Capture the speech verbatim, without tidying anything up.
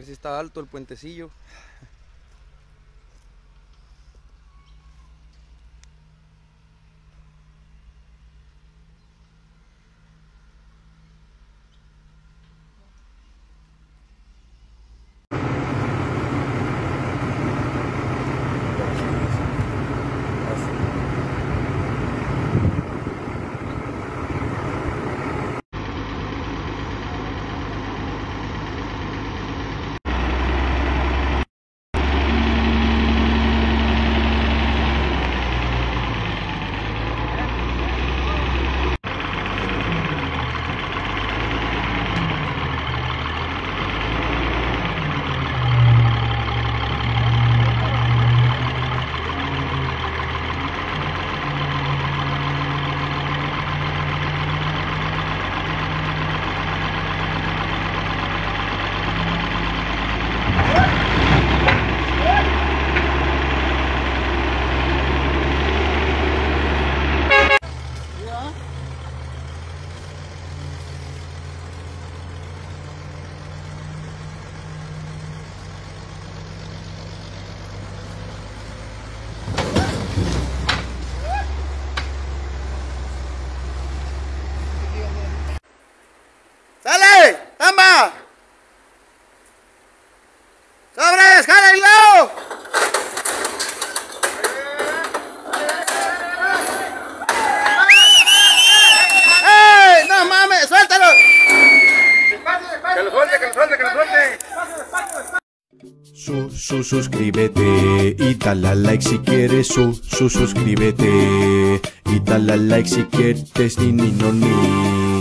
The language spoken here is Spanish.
ver si está alto el puentecillo. ¡Sale! ¡Tamba! ¡Sobres! ¡Jálenlo! ¡Ey! ¡No mames! ¡Suéltalo! ¡Que lo suelte, que lo suelte, que lo suelte! Su, su, suscríbete y dale a like si quieres. Su, su, suscríbete y dale a like si quieres. Ni, ni, no, ni.